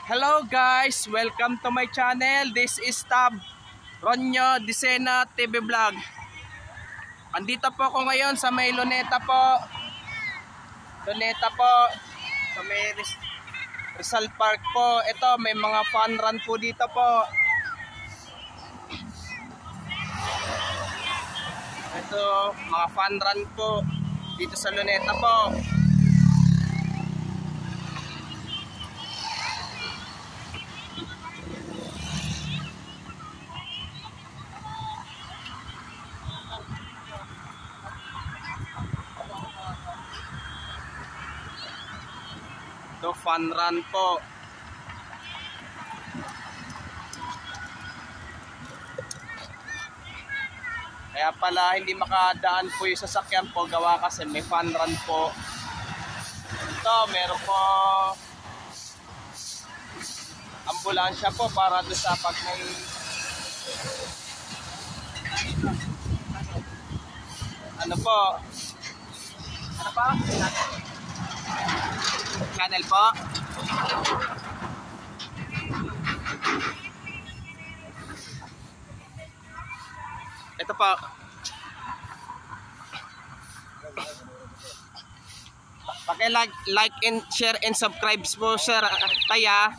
Hello guys, welcome to my channel. This is Tab Ronyo Disena TV Vlog. Andito po ako ngayon sa may Luneta po. Luneta po. Sa may Rizal Park po. Ito may mga fun run po dito po. Ito mga fun run po dito sa Luneta po. Ito fun run po. Kaya pala hindi makadaan po yung sasakyan po gawa kasi may fun run po. Ito meron po ambulansya po para doon sa pag may ano po channel po. Ito po. Like and share and subscribe po sir Taya.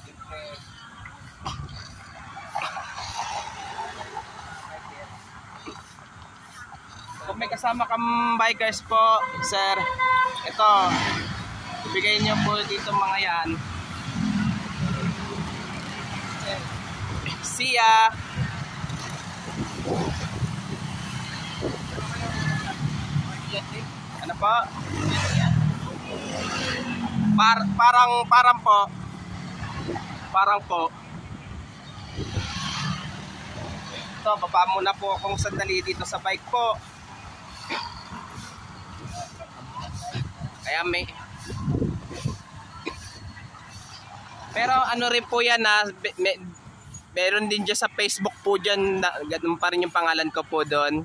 Kung may kasama kang bikers po sir, ito ibigay nyo po dito mga yan. See ya. Ano po? Parang po. Ito, baba muna po akong sandali dito sa bike po. Kaya pero ano rin po yan na meron din dyan sa Facebook po dyan na, ganun pa rin yung pangalan ko po doon.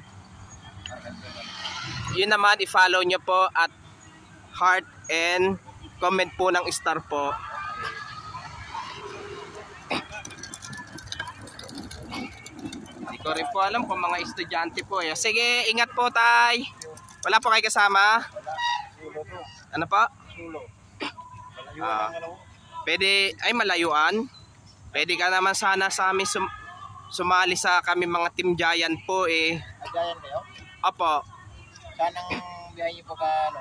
Yun naman i-follow nyo po at heart and comment po ng star po. Hindi ko rin po alam kung mga estudyante po. Sige, ingat po tay. Wala po kayo kasama? Ano po? Pwede, ay malayuan. Pwede ka naman sana sa amin sumali sa kami mga Team Giant po eh. Giant kayo? Opo. Saan ang biyahe niyo po ka ano?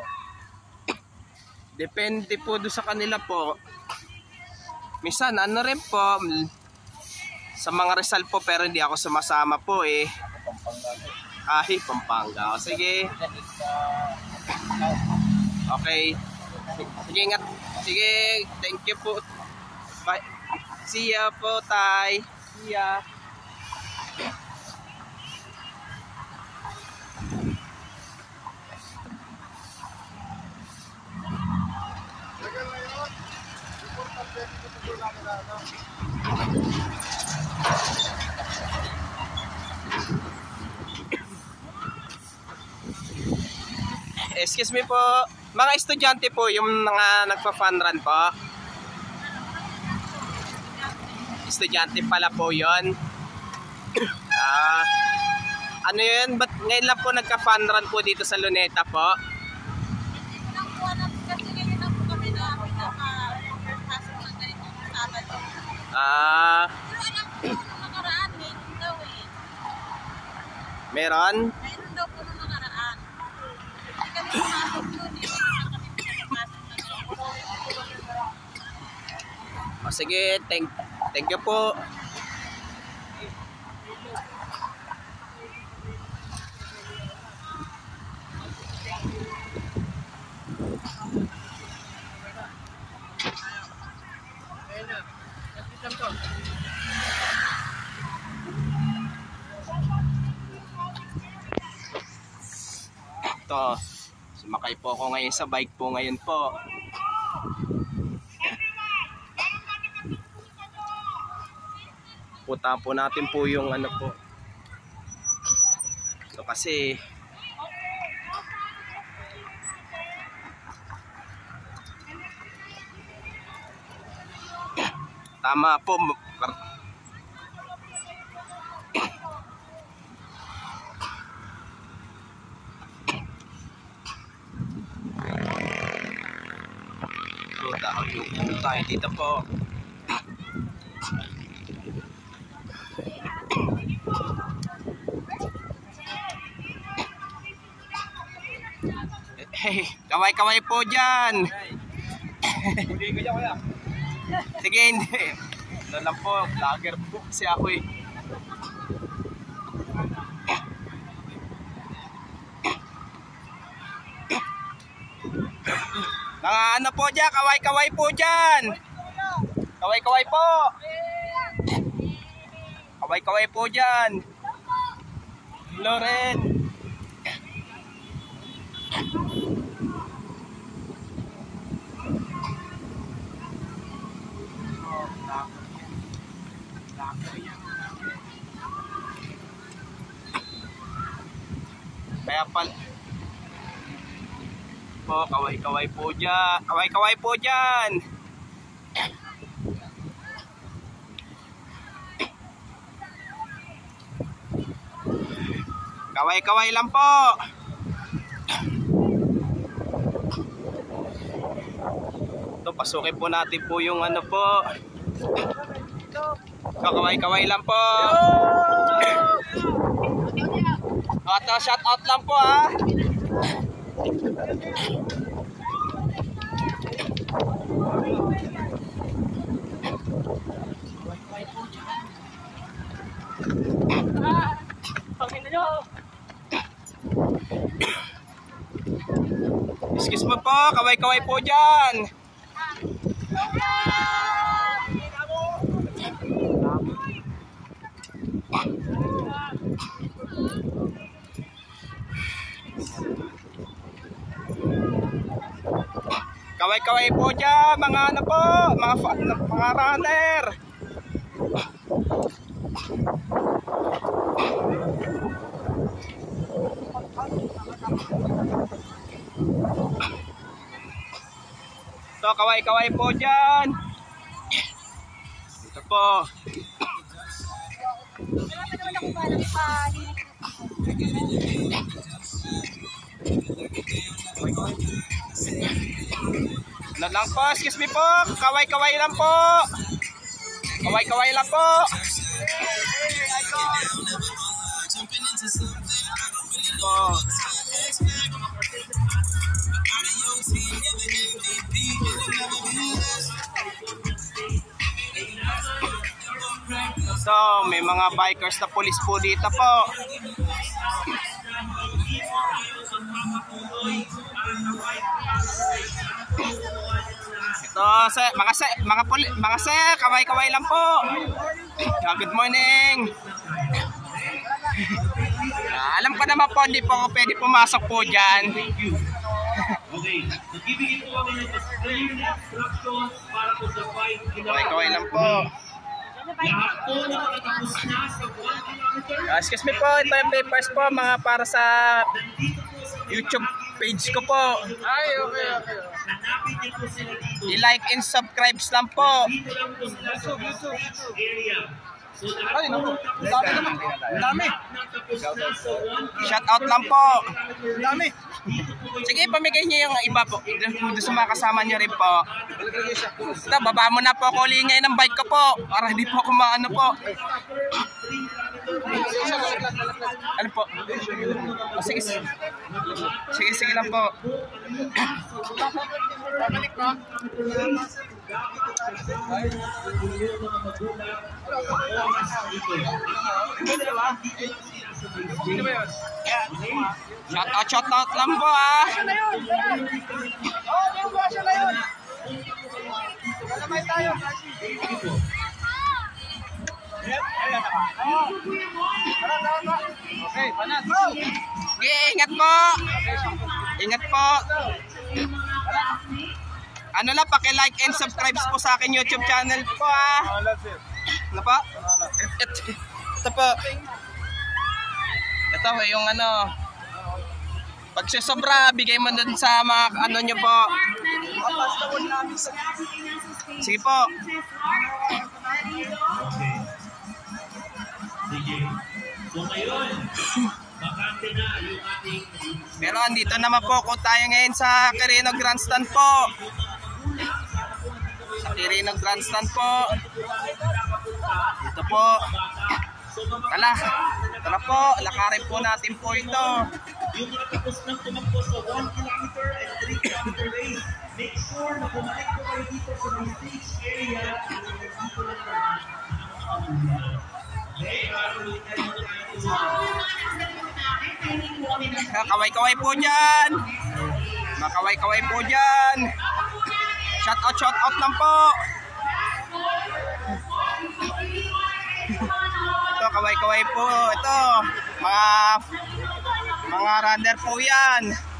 Depende po doon sa kanila po. Minsan ano rin po sa mga Rizal po pero hindi ako sumasama po eh. Pampanga. O, sige. Okay. Sige, ingat. Sige, thank you po. Bye. See ya po, tay. See ya. Excuse me po. Mga estudyante po, yung mga nagpa-fun run po. Estudyante pala po yun. Ano yun? Ba't ngayon lang po nagka-fun run po dito sa Luneta po? Meron? Meron daw po nung nakaraan. Hindi kami pumasok yun. O sige, thank you po. Ito, sumakay po ako ngayon sa bike po ngayon po. Punta po natin po yung ano po. So kasi Tama po. Tayo dito po. Hey, kaway-kaway po dyan. Sige, hindi. Ano lang po, vlogger po kasi ako eh. Ano po dyan, kaway-kaway po dyan. Kaway-kaway po. Kaway-kaway po dyan. Loren. Kaya pala po, kaway-kaway po dyan. Kaway-kaway po dyan. Kaway-kaway lang po. Ito, pasukin po natin po yung ano po. Kaway-kaway lang po. At shout out lang po ha. Excuse mo po, kaway-kaway po dyan. Kaway-kaway po dyan, mga ano po, mga runner. So, kaway-kaway po dyan. Ito po. Ano lang po, excuse me po. Kaway-kaway lang po. Kaway-kaway lang po. Po. So, may mga bikers na police po dito po. Ito, mga sir, kaway-kaway lang po. Good morning. Alam ko naman po, hindi po ako pwede pumasok po dyan. Kaway-kaway lang po. Excuse me po, ito yung papers po, mga para sa YouTube page ko po. Ay, okay. I-like and subscribe lang po. Ay, naku. Dami naman. Dami. Shout out lang po. Dami. Sige, pamigay niyo yung iba po. Doon sa mga kasama niyo rin po. Ito, baba mo na po ako lingay ng bike ko po. Para hindi po ako maano po. Ano po? Oh, sige. Sige lang po. Babalik mo. Shout out lang po ah. Siya na yun. Kalamay tayo. Okay, panat. Okay, ingat po. Ingat po. Ano lang, paki-like and subscribe po sa akin YouTube channel po ah. Ano po? Ito po. Ito yung ano. Pag sobra, bigay mo dun sa mga ano nyo po. Sige po. Okay. Sige. So ngayon, bakante na yung ating... Pero andito naman po ko tayo ngayon sa Quirino Grandstand po. Sa Quirino Grandstand po. Ito po. Tara po, lakarin po natin po ito. Yung mga tapos nang tumakbo sa 1 kilometer and 3 kilometer race, make sure na bumalik po kayo dito sa may stage area at dito lang naman ang mga okay, kaway-kaway po dyan. Makaway-kaway po dyan. Shout out lang po. Ito, kaway-kaway po. Ito, mga runner po yan.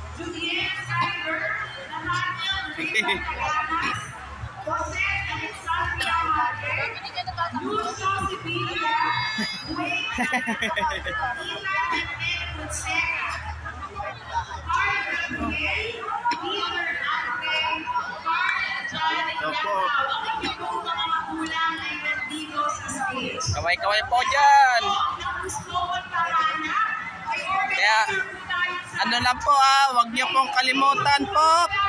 Kaway-kaway po dyan. Kaya ano lang po wag niyo pong kalimutan po.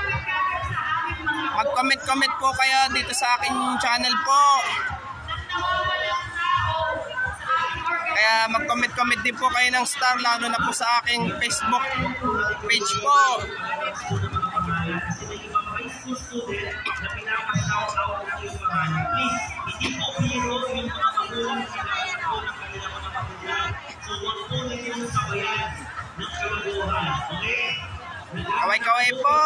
Mag-comment po kayo dito sa aking channel po. Kaya mag-comment din po kayo ng star, lalo na po sa aking Facebook page po. Kaway-kaway po.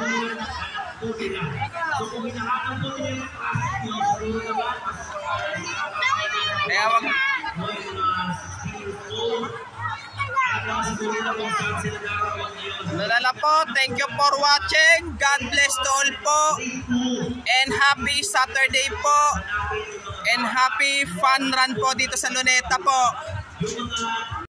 Kaya wag Nalala po, thank you for watching. God bless to all po. And happy Saturday po. And happy fun run po dito sa Luneta po.